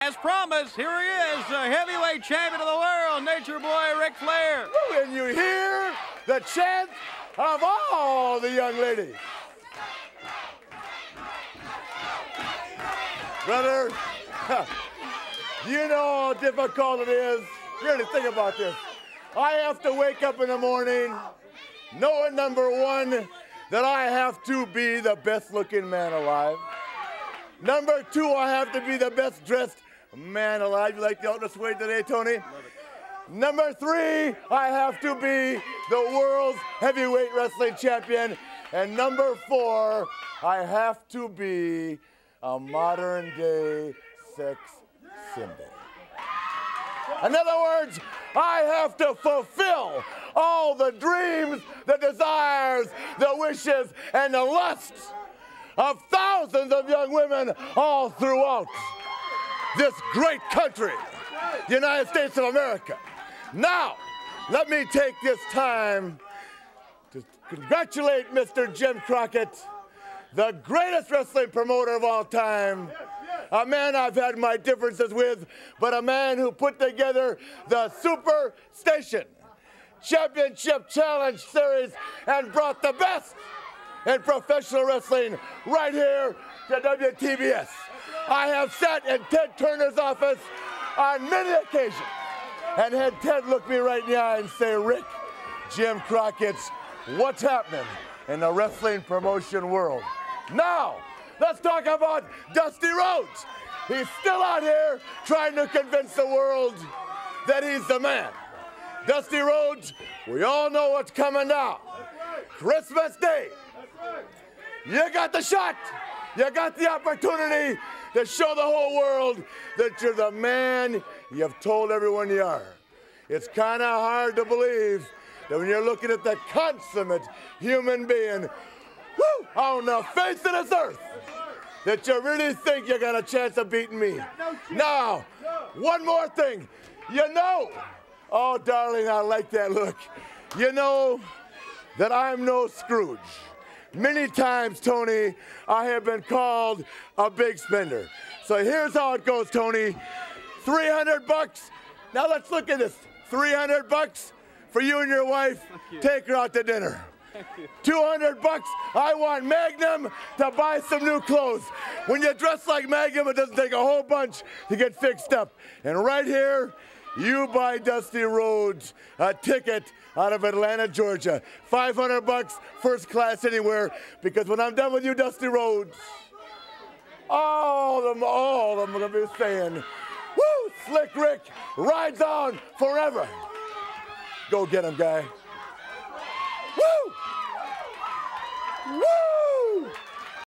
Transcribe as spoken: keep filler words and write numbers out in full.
As promised, here he is, the heavyweight champion of the world, Nature Boy Ric Flair. When you hear the chant of all the young ladies. Brother, you know how difficult it is. Really think about this. I have to wake up in the morning knowing, number one, that I have to be the best looking man alive. Number two, I have to be the best dressed man alive. You like the outdoor suede today, Tony? Number three, I have to be the world's heavyweight wrestling champion. And number four, I have to be a modern day sex symbol. In other words, I have to fulfill all the dreams, the desires, the wishes, and the lusts of thousands of young women all throughout this great country, the United States of America. Now, let me take this time to congratulate Mister Jim Crockett, the greatest wrestling promoter of all time, a man I've had my differences with, but a man who put together the Super Station Championship Challenge Series and brought the best in professional wrestling right here to W T B S. I have sat in Ted Turner's office on many occasions and had Ted look me right in the eye and say, Rick, Jim Crockett's what's happening in the wrestling promotion world. Now, let's talk about Dusty Rhodes. He's still out here trying to convince the world that he's the man. Dusty Rhodes, we all know what's coming now. Christmas Day. You got the shot. You got the opportunity to show the whole world that you're the man you've told everyone you are. It's kind of hard to believe that when you're looking at the consummate human being, woo, on the face of this earth, that you really think you got a chance of beating me. Now, one more thing. You know, oh, darling, I like that look. You know that I'm no Scrooge. Many times, Tony, I have been called a big spender. So here's how it goes, Tony. three hundred bucks. Now let's look at this. three hundred bucks for you and your wife. You. Take her out to dinner. two hundred bucks. I want Magnum to buy some new clothes. When you dress like Magnum, it doesn't take a whole bunch to get fixed up. And right here, you buy Dusty Rhodes a ticket out of Atlanta, Georgia. five hundred bucks, first class anywhere, because when I'm done with you, Dusty Rhodes, all of them, all of them are going to be saying, woo, Slick Rick rides on forever. Go get him, guy.